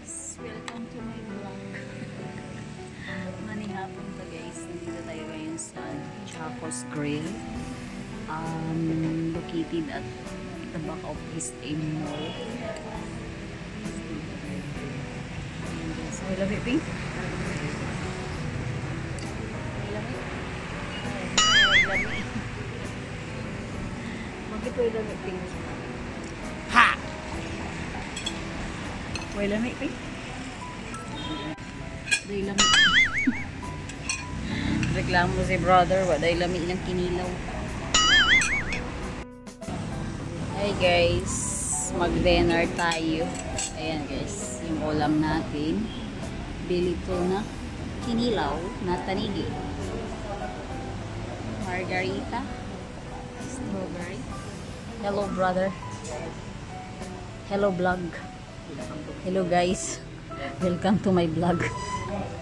guys! Welcome to my vlog. Manihapon to guys. Nandito tayo ngayon sa Chacos Grill. Located at the back of East A Mall. So, may lamig pink? May lamig? May lamig. Bakit may lamig pink? Ha! May lamig pink? May lamig. Reklamo si brother, waday lamig ng kinilaw. Hey guys, mag-dinner tayo. Ayan guys, yung ulam natin. Bilito na kinilaw na tanigi. Margarita. Strawberry. Hello brother. Hello vlog. Hello guys. Welcome to my vlog.